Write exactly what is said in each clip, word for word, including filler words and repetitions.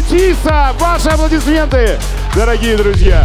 Метиса. Ваши аплодисменты, дорогие друзья.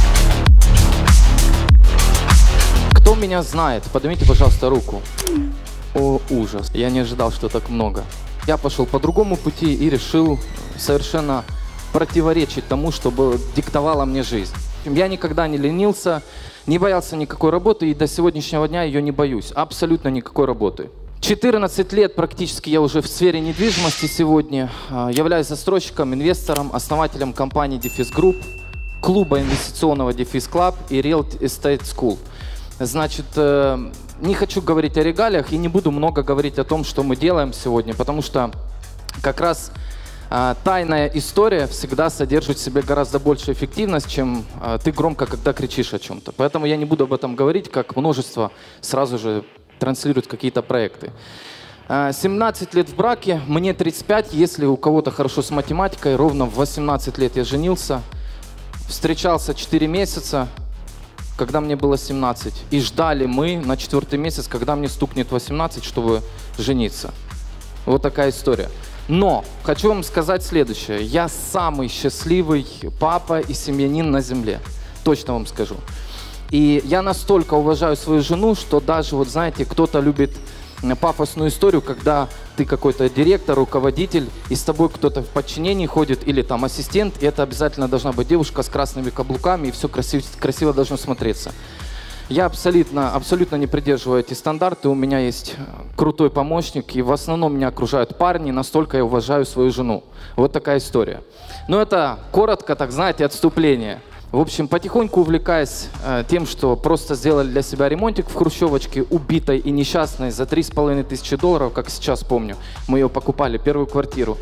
Кто меня знает, поднимите, пожалуйста, руку. О, ужас. Я не ожидал, что так много. Я пошел по другому пути и решил совершенно противоречить тому, что диктовала мне жизнь. Я никогда не ленился, не боялся никакой работы и до сегодняшнего дня ее не боюсь. Абсолютно никакой работы. четырнадцать лет практически я уже в сфере недвижимости сегодня. Являюсь застройщиком, инвестором, основателем компании Defis Group, клуба инвестиционного Defis Club и Real Estate School. Значит, не хочу говорить о регалиях и не буду много говорить о том, что мы делаем сегодня, потому что как раз тайная история всегда содержит в себе гораздо большую эффективность, чем ты громко, когда кричишь о чем-то. Поэтому я не буду об этом говорить, как множество сразу же транслируют какие-то проекты. семнадцать лет в браке, мне тридцать пять, если у кого-то хорошо с математикой, ровно в восемнадцать лет я женился, встречался четыре месяца, когда мне было семнадцать, и ждали мы на четвертый месяц, когда мне стукнет восемнадцать, чтобы жениться. Вот такая история. Но хочу вам сказать следующее. Я самый счастливый папа и семьянин на земле. Точно вам скажу. И я настолько уважаю свою жену, что даже, вот знаете, кто-то любит пафосную историю, когда ты какой-то директор, руководитель, и с тобой кто-то в подчинении ходит, или там ассистент, и это обязательно должна быть девушка с красными каблуками, и все красиво, красиво должно смотреться. Я абсолютно, абсолютно не придерживаю эти стандарты, у меня есть крутой помощник, и в основном меня окружают парни, настолько я уважаю свою жену. Вот такая история. Но это коротко, так знаете, отступление. В общем, потихоньку увлекаясь э, тем, что просто сделали для себя ремонтик в хрущевочке, убитой и несчастной за три с половиной тысячи долларов, как сейчас помню, мы ее покупали, первую квартиру.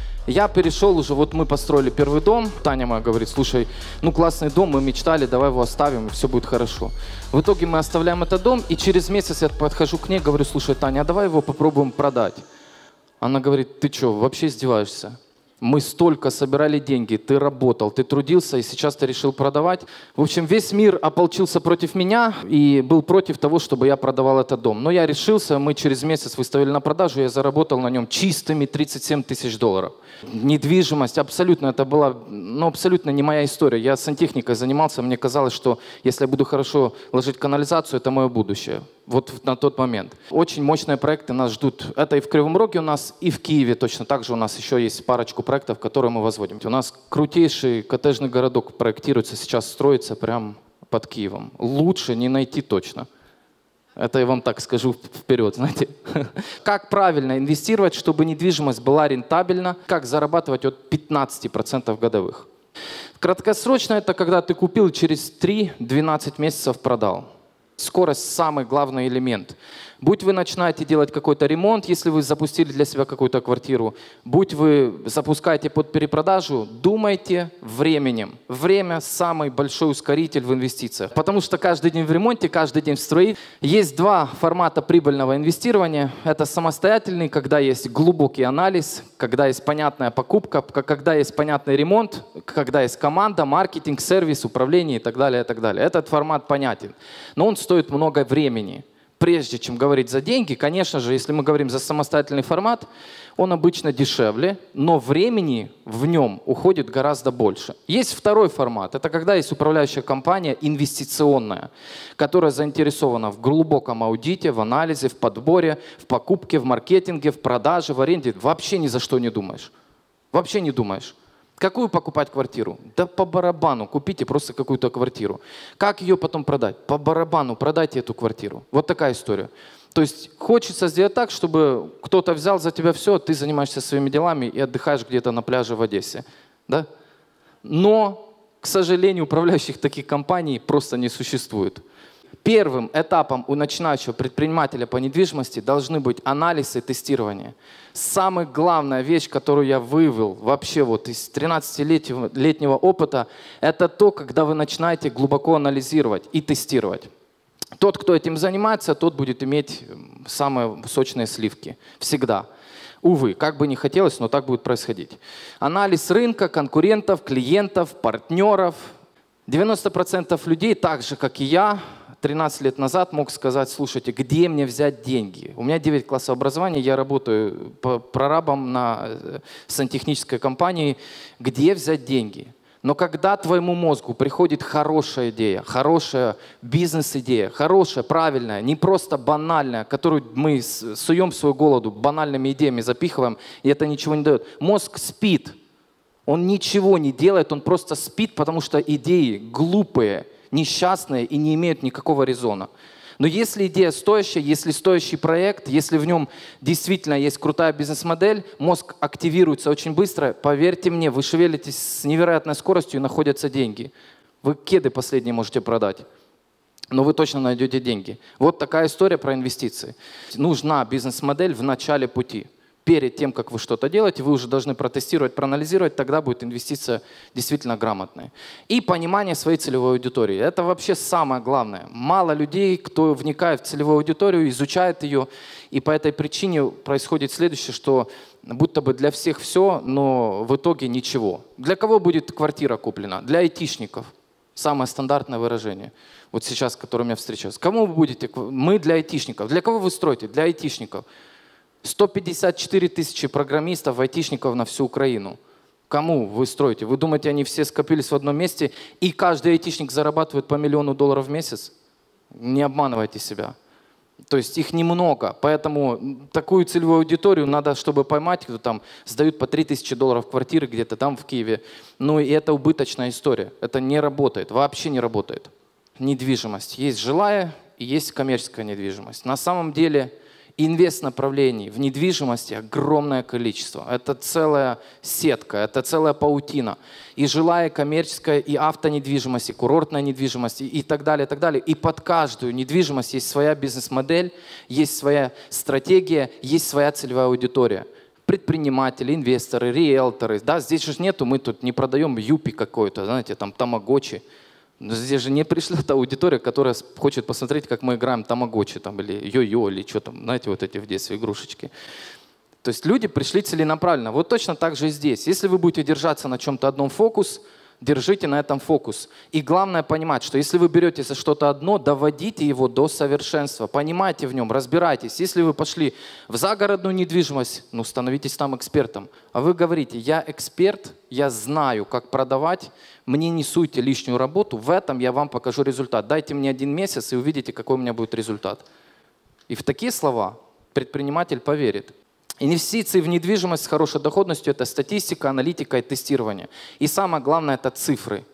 Я перешел уже, вот мы построили первый дом, Таня моя говорит, слушай, ну классный дом, мы мечтали, давай его оставим, и все будет хорошо. В итоге мы оставляем этот дом, и через месяц я подхожу к ней, говорю, слушай, Таня, а давай его попробуем продать. Она говорит, ты что, вообще издеваешься? Мы столько собирали деньги, ты работал, ты трудился, и сейчас ты решил продавать. В общем, весь мир ополчился против меня и был против того, чтобы я продавал этот дом. Но я решился, мы через месяц выставили на продажу, я заработал на нем чистыми тридцать семь тысяч долларов. Недвижимость, абсолютно, это была, ну, абсолютно не моя история. Я сантехникой занимался, мне казалось, что если я буду хорошо ложить канализацию, это мое будущее. Вот на тот момент. Очень мощные проекты нас ждут. Это и в Кривом Роге у нас, и в Киеве точно так же у нас еще есть парочку проектов, которые мы возводим. У нас крутейший коттеджный городок проектируется, сейчас строится прямо под Киевом. Лучше не найти точно. Это я вам так скажу вперед, знаете. Как правильно инвестировать, чтобы недвижимость была рентабельна, как зарабатывать от пятнадцати процентов годовых. Краткосрочно это когда ты купил и через три-двенадцать месяцев продал. Скорость – самый главный элемент. Будь вы начинаете делать какой-то ремонт, если вы запустили для себя какую-то квартиру, будь вы запускаете под перепродажу, думайте временем. Время – самый большой ускоритель в инвестициях. Потому что каждый день в ремонте, каждый день в строе. Есть два формата прибыльного инвестирования. Это самостоятельный, когда есть глубокий анализ, когда есть понятная покупка, когда есть понятный ремонт, когда есть команда, маркетинг, сервис, управление и так далее, и так далее. Этот формат понятен. Но он стоит много времени. Прежде чем говорить за деньги, конечно же, если мы говорим за самостоятельный формат, он обычно дешевле, но времени в нем уходит гораздо больше. Есть второй формат. Это когда есть управляющая компания инвестиционная, которая заинтересована в глубоком аудите, в анализе, в подборе, в покупке, в маркетинге, в продаже, в аренде. Вообще ни за что не думаешь. Вообще не думаешь. Какую покупать квартиру? Да по барабану, купите просто какую-то квартиру. Как ее потом продать? По барабану продайте эту квартиру. Вот такая история. То есть хочется сделать так, чтобы кто-то взял за тебя все, ты занимаешься своими делами и отдыхаешь где-то на пляже в Одессе. Да? Но, к сожалению, управляющих таких компаний просто не существует. Первым этапом у начинающего предпринимателя по недвижимости должны быть анализ и тестирование. Самая главная вещь, которую я вывел вообще вот из тринадцатилетнего опыта, это то, когда вы начинаете глубоко анализировать и тестировать. Тот, кто этим занимается, тот будет иметь самые сочные сливки. Всегда. Увы, как бы ни хотелось, но так будет происходить. Анализ рынка, конкурентов, клиентов, партнеров. девяносто процентов людей, так же, как и я, тринадцать лет назад мог сказать: слушайте, где мне взять деньги? У меня девять классов образования, я работаю прорабом на сантехнической компании. Где взять деньги? Но когда твоему мозгу приходит хорошая идея, хорошая бизнес-идея, хорошая, правильная, не просто банальная, которую мы суем в свою голову, банальными идеями запихиваем, и это ничего не дает. Мозг спит, он ничего не делает, он просто спит, потому что идеи глупые, несчастные и не имеют никакого резона. Но если идея стоящая, если стоящий проект, если в нем действительно есть крутая бизнес-модель, мозг активируется очень быстро. Поверьте мне, вы шевелитесь с невероятной скоростью и находятся деньги. Вы кеды последние можете продать, но вы точно найдете деньги. Вот такая история про инвестиции. Нужна бизнес-модель в начале пути. Перед тем, как вы что-то делаете, вы уже должны протестировать, проанализировать, тогда будет инвестиция действительно грамотная. И понимание своей целевой аудитории. Это вообще самое главное. Мало людей, кто вникает в целевую аудиторию, изучает ее, и по этой причине происходит следующее, что будто бы для всех все, но в итоге ничего. Для кого будет квартира куплена? Для айтишников. Самое стандартное выражение. Вот сейчас, с которым я встречаюсь. Кому вы будете? Мы для айтишников. Для кого вы строите? Для айтишников. сто пятьдесят четыре тысячи программистов, айтишников на всю Украину. Кому вы строите? Вы думаете, они все скопились в одном месте, и каждый айтишник зарабатывает по миллиону долларов в месяц? Не обманывайте себя. То есть их немного, поэтому такую целевую аудиторию надо, чтобы поймать, кто там сдают по три тысячи долларов квартиры где-то там в Киеве. Ну и это убыточная история. Это не работает, вообще не работает. Недвижимость. Есть жилая и есть коммерческая недвижимость. На самом деле инвест-направлений в недвижимости огромное количество. Это целая сетка, это целая паутина. И жилая, коммерческая, и автонедвижимость, и курортная недвижимость, и, и так далее, и так далее. И под каждую недвижимость есть своя бизнес-модель, есть своя стратегия, есть своя целевая аудитория. Предприниматели, инвесторы, риэлторы. Да, здесь же нету, мы тут не продаем юпи какой-то, знаете, там тамагочи. Но здесь же не пришла та аудитория, которая хочет посмотреть, как мы играем тамагочи, там, или йо-йо, или что там, знаете, вот эти в детстве игрушечки. То есть люди пришли целенаправленно. Вот точно так же и здесь. Если вы будете держаться на чем-то одном фокус, держите на этом фокус. И главное понимать, что если вы берете за что-то одно, доводите его до совершенства. Понимайте в нем, разбирайтесь. Если вы пошли в загородную недвижимость, ну, становитесь там экспертом. А вы говорите: я эксперт, я знаю, как продавать, мне не суйте лишнюю работу, в этом я вам покажу результат. Дайте мне один месяц и увидите, какой у меня будет результат. И в такие слова предприниматель поверит. Инвестиции в недвижимость с хорошей доходностью – это статистика, аналитика и тестирование. И самое главное – это цифры.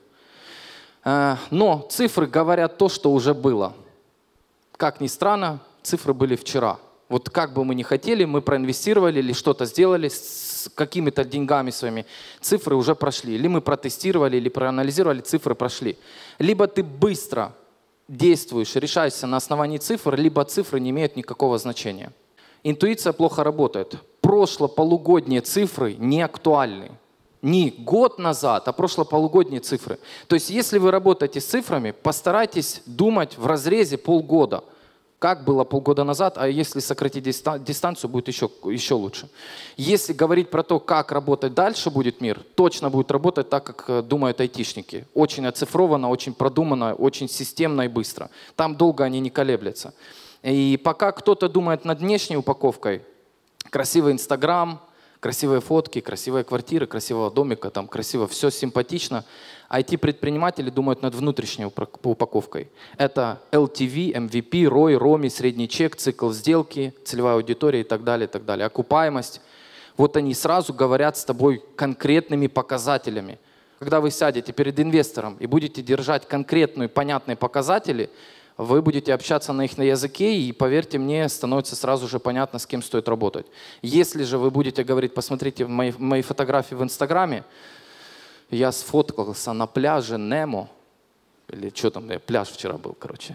Но цифры говорят то, что уже было. Как ни странно, цифры были вчера. Вот как бы мы ни хотели, мы проинвестировали или что-то сделали с какими-то деньгами своими, цифры уже прошли. Или мы протестировали, или проанализировали, цифры прошли. Либо ты быстро действуешь, решаешься на основании цифр, либо цифры не имеют никакого значения. Интуиция плохо работает. Прошлополугодние цифры не актуальны. Не год назад, а прошлополугодние цифры. То есть, если вы работаете с цифрами, постарайтесь думать в разрезе полгода. Как было полгода назад, а если сократить дистанцию, будет еще, еще лучше. Если говорить про то, как работать дальше будет мир, точно будет работать так, как думают айтишники. Очень оцифровано, очень продумано, очень системно и быстро. Там долго они не колеблятся. И пока кто-то думает над внешней упаковкой, красивый Инстаграм, красивые фотки, красивые квартиры, красивого домика, там красиво, все симпатично, ай ти-предприниматели думают над внутренней упаковкой. Это эл ти ви, эм ви пи, рой, роми, средний чек, цикл сделки, целевая аудитория и так далее, и так далее. Окупаемость. Вот они сразу говорят с тобой конкретными показателями. Когда вы сядете перед инвестором и будете держать конкретные, понятные показатели, вы будете общаться на их языке, и, поверьте мне, становится сразу же понятно, с кем стоит работать. Если же вы будете говорить: посмотрите мои, мои фотографии в Инстаграме, я сфоткался на пляже Немо, или что там, пляж вчера был, короче.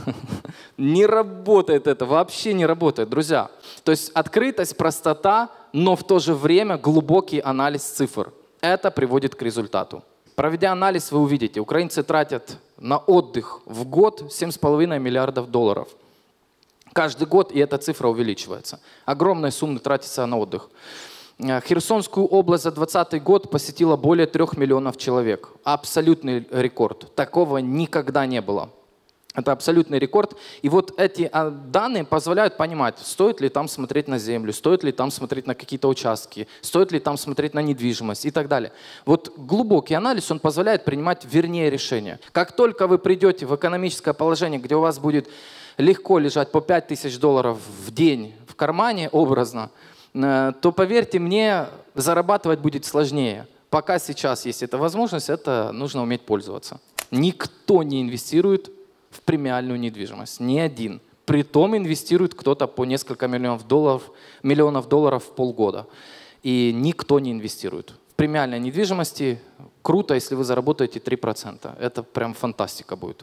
Не работает это, вообще не работает, друзья. То есть открытость, простота, но в то же время глубокий анализ цифр. Это приводит к результату. Проведя анализ, вы увидите, украинцы тратят на отдых в год семь с половиной миллиардов долларов. Каждый год, и эта цифра увеличивается. Огромные суммы тратятся на отдых. Херсонскую область за двадцатый год посетило более трех миллионов человек. Абсолютный рекорд. Такого никогда не было. Это абсолютный рекорд. И вот эти данные позволяют понимать, стоит ли там смотреть на землю, стоит ли там смотреть на какие-то участки, стоит ли там смотреть на недвижимость и так далее. Вот глубокий анализ, он позволяет принимать вернее решения. Как только вы придете в экономическое положение, где у вас будет легко лежать по пять тысяч долларов в день в кармане, образно, то, поверьте мне, зарабатывать будет сложнее. Пока сейчас есть эта возможность, это нужно уметь пользоваться. Никто не инвестирует в премиальную недвижимость. Ни один. Притом инвестирует кто-то по несколько миллионов долларов, миллионов долларов в полгода. И никто не инвестирует. В премиальной недвижимости круто, если вы заработаете три процента. Это прям фантастика будет.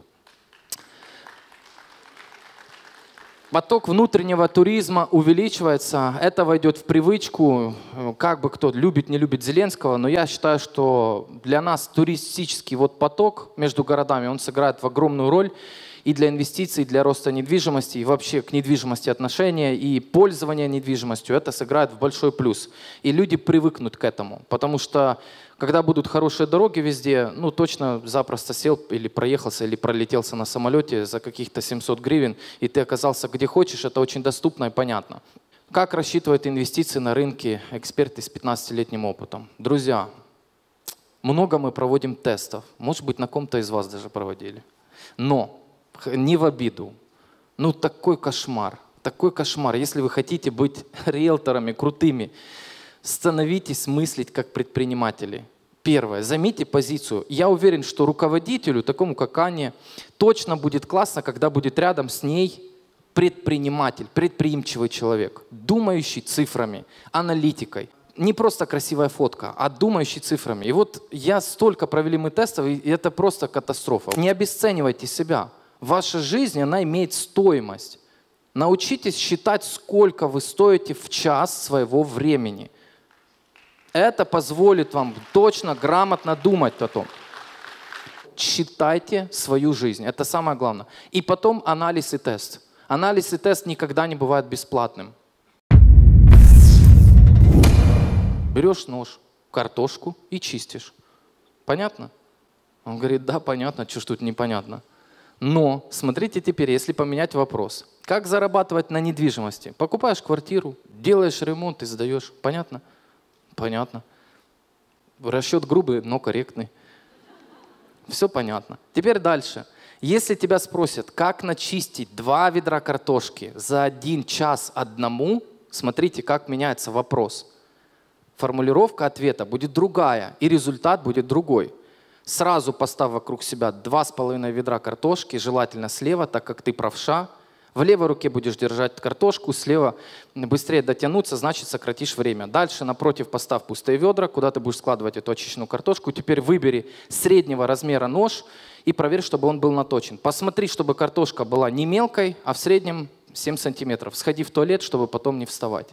Поток внутреннего туризма увеличивается, это войдет в привычку, как бы кто любит, не любит Зеленского, но я считаю, что для нас туристический вот поток между городами, он сыграет огромную роль и для инвестиций, и для роста недвижимости, и вообще к недвижимости отношения, и пользование недвижимостью, это сыграет в большой плюс. И люди привыкнут к этому, потому что когда будут хорошие дороги везде, ну точно запросто сел или проехался, или пролетелся на самолете за каких-то семьсот гривен, и ты оказался где хочешь, это очень доступно и понятно. Как рассчитывают инвестиции на рынке эксперты с пятнадцатилетним опытом? Друзья, много мы проводим тестов, может быть, на ком-то из вас даже проводили. Но не в обиду, ну такой кошмар, такой кошмар. Если вы хотите быть риэлторами крутыми, становитесь мыслить как предприниматели. Первое. Займите позицию. Я уверен, что руководителю, такому как Аня, точно будет классно, когда будет рядом с ней предприниматель, предприимчивый человек, думающий цифрами, аналитикой. Не просто красивая фотка, а думающий цифрами. И вот я столько провели мы тестов, и это просто катастрофа. Не обесценивайте себя. Ваша жизнь, она имеет стоимость. Научитесь считать, сколько вы стоите в час своего времени. Это позволит вам точно, грамотно думать потом. Считайте свою жизнь. Это самое главное. И потом анализ и тест. Анализ и тест никогда не бывает бесплатным. Берешь нож, картошку и чистишь. Понятно? Он говорит, да, понятно, что ж тут непонятно. Но смотрите теперь, если поменять вопрос. Как зарабатывать на недвижимости? Покупаешь квартиру, делаешь ремонт и сдаешь. Понятно? Понятно. Расчет грубый, но корректный. Все понятно. Теперь дальше. Если тебя спросят, как начистить два ведра картошки за один час одному, смотрите, как меняется вопрос. Формулировка ответа будет другая, и результат будет другой. Сразу поставь вокруг себя два с половиной ведра картошки, желательно слева, так как ты правша. В левой руке будешь держать картошку, слева быстрее дотянуться, значит сократишь время. Дальше напротив поставь пустые ведра, куда ты будешь складывать эту очищенную картошку. Теперь выбери среднего размера нож и проверь, чтобы он был наточен. Посмотри, чтобы картошка была не мелкой, а в среднем семь сантиметров. Сходи в туалет, чтобы потом не вставать.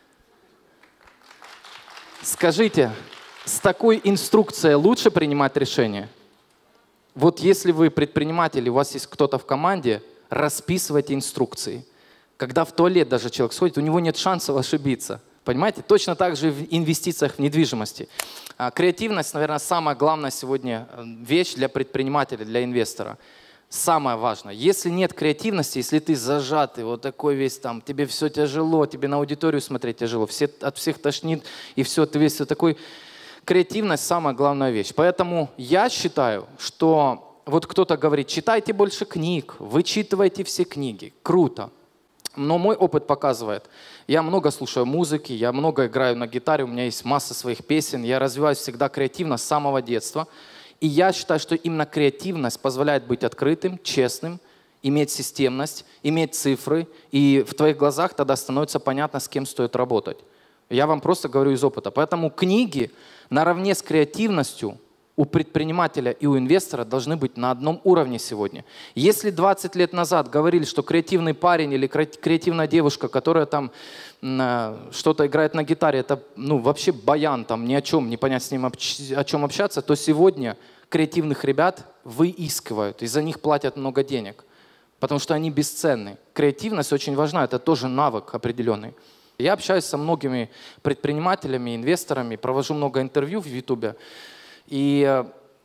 Скажите, с такой инструкцией лучше принимать решения? Вот если вы предприниматель, у вас есть кто-то в команде, расписывайте инструкции. Когда в туалет даже человек сходит, у него нет шансов ошибиться. Понимаете? Точно так же в инвестициях в недвижимости. Креативность, наверное, самая главная сегодня вещь для предпринимателя, для инвестора. Самое важное. Если нет креативности, если ты зажатый, вот такой весь там, тебе все тяжело, тебе на аудиторию смотреть тяжело, все, от всех тошнит, и все, ты весь такой. Креативность – самая главная вещь. Поэтому я считаю, что вот кто-то говорит, читайте больше книг, вычитывайте все книги. Круто. Но мой опыт показывает, я много слушаю музыки, я много играю на гитаре, у меня есть масса своих песен, я развиваюсь всегда креативно с самого детства. И я считаю, что именно креативность позволяет быть открытым, честным, иметь системность, иметь цифры, и в твоих глазах тогда становится понятно, с кем стоит работать. Я вам просто говорю из опыта. Поэтому книги наравне с креативностью у предпринимателя и у инвестора должны быть на одном уровне сегодня. Если двадцать лет назад говорили, что креативный парень или креативная девушка, которая там что-то играет на гитаре, это ну, вообще баян, там, ни о чем, не понять с ним о чем общаться, то сегодня креативных ребят выискивают, и за них платят много денег, потому что они бесценны. Креативность очень важна, это тоже навык определенный. Я общаюсь со многими предпринимателями, инвесторами, провожу много интервью в Ютубе. И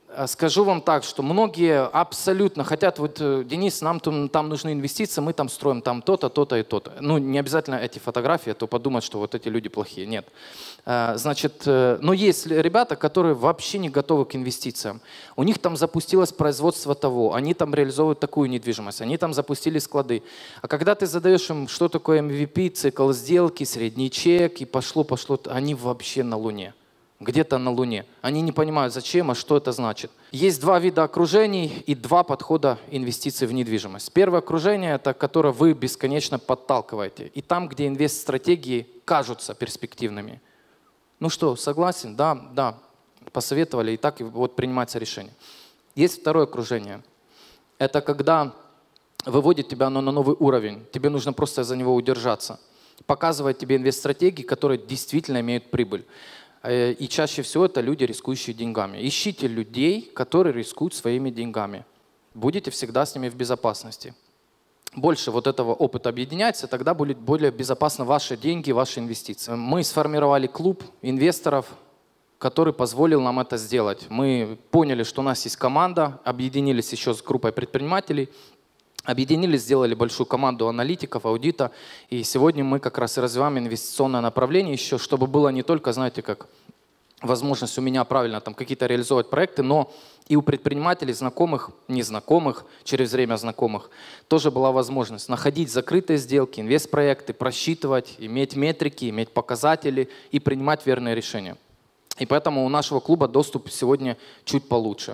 Скажу вам так, что многие абсолютно хотят, вот, Денис, нам там, там нужны инвестиции, мы там строим там то-то, то-то и то-то. Ну, не обязательно эти фотографии, а то подумать, что вот эти люди плохие. Нет. Значит, но есть ребята, которые вообще не готовы к инвестициям. У них там запустилось производство того, они там реализовывают такую недвижимость, они там запустили склады. А когда ты задаешь им, что такое эм ви пи, цикл сделки, средний чек, и пошло-пошло, они вообще на Луне. Где-то на Луне. Они не понимают, зачем, а что это значит. Есть два вида окружений и два подхода инвестиций в недвижимость. Первое окружение – это которое вы бесконечно подталкиваете. И там, где инвест-стратегии кажутся перспективными. Ну что, согласен? Да, да. Посоветовали, и так вот принимается решение. Есть второе окружение. Это когда выводит тебя оно на новый уровень. Тебе нужно просто за него удержаться. Показывает тебе инвест-стратегии, которые действительно имеют прибыль. И чаще всего это люди, рискующие деньгами. Ищите людей, которые рискуют своими деньгами. Будете всегда с ними в безопасности. Больше вот этого опыта объединяется, тогда будет более безопасно ваши деньги, ваши инвестиции. Мы сформировали клуб инвесторов, который позволил нам это сделать. Мы поняли, что у нас есть команда, объединились еще с группой предпринимателей, объединились, сделали большую команду аналитиков, аудита. И сегодня мы как раз и развиваем инвестиционное направление еще, чтобы было не только, знаете, как возможность у меня правильно там какие-то реализовать проекты, но и у предпринимателей, знакомых, незнакомых, через время знакомых, тоже была возможность находить закрытые сделки, инвестпроекты, просчитывать, иметь метрики, иметь показатели и принимать верные решения. И поэтому у нашего клуба доступ сегодня чуть получше.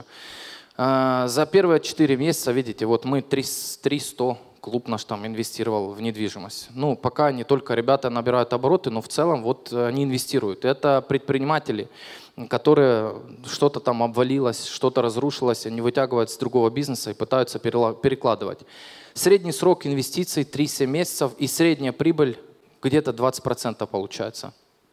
За первые четыре месяца, видите, вот мы триста, клуб наш там инвестировал в недвижимость. Ну, пока не только ребята набирают обороты, но в целом вот они инвестируют. Это предприниматели, которые что-то там обвалилось, что-то разрушилось, они вытягивают с другого бизнеса и пытаются перекладывать. Средний срок инвестиций три-семь месяцев и средняя прибыль где-то двадцать процентов получается.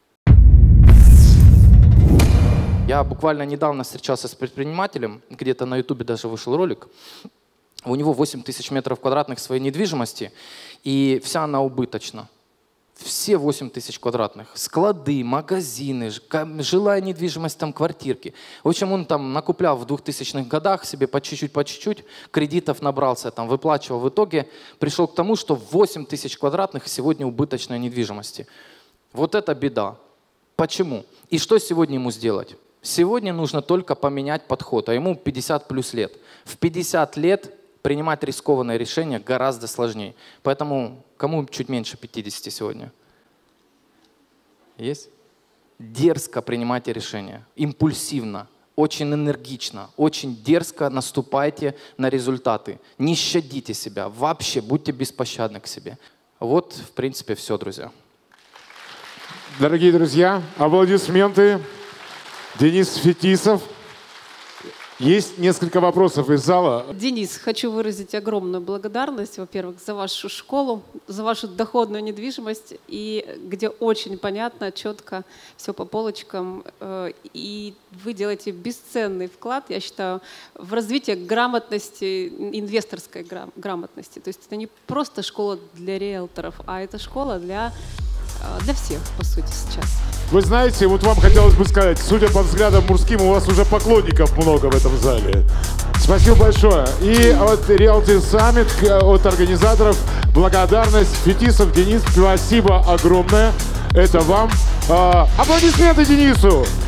Я буквально недавно встречался с предпринимателем, где-то на ютубе даже вышел ролик. У него восемь тысяч метров квадратных своей недвижимости, и вся она убыточна. Все восемь тысяч квадратных. Склады, магазины, жилая недвижимость, там квартирки. В общем, он там накуплял в двухтысячных годах себе по чуть-чуть, по чуть-чуть, кредитов набрался, там выплачивал. В итоге пришел к тому, что восемь тысяч квадратных сегодня убыточной недвижимости. Вот это беда. Почему? И что сегодня ему сделать? Сегодня нужно только поменять подход, а ему пятьдесят плюс лет. В пятьдесят лет принимать рискованные решения гораздо сложнее. Поэтому кому чуть меньше пятидесяти сегодня? Есть? Дерзко принимайте решения, импульсивно, очень энергично, очень дерзко наступайте на результаты. Не щадите себя, вообще будьте беспощадны к себе. Вот, в принципе, все, друзья. Дорогие друзья, аплодисменты. Денис Фетисов. Есть несколько вопросов из зала. Денис, хочу выразить огромную благодарность, во-первых, за вашу школу, за вашу доходную недвижимость, и где очень понятно, четко, все по полочкам. И вы делаете бесценный вклад, я считаю, в развитие грамотности, инвесторской грамотности. То есть это не просто школа для риэлторов, а это школа для... Для всех, по сути, сейчас. Вы знаете, вот вам хотелось бы сказать, судя по взглядам мужским, у вас уже поклонников много в этом зале. Спасибо большое. И от Realty Summit, от организаторов, благодарность. Фетисов Денис, спасибо огромное. Это вам. Аплодисменты Денису!